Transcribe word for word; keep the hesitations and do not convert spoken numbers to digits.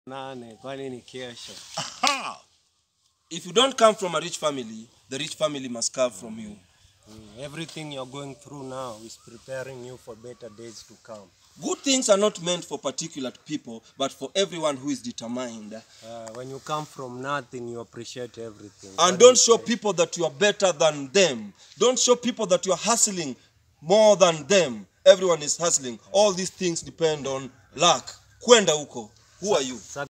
Nane, kwani ni kesho. If you don't come from a rich family, the rich family must come from you. Mm, everything you're going through now is preparing you for better days to come. Good things are not meant for particular people, but for everyone who is determined. Uh, when you come from nothing, you appreciate everything. And don't show people that you are better than them. Don't show people that you are hustling more than them. Everyone is hustling. All these things depend on luck. Kwenda huko. Who are you?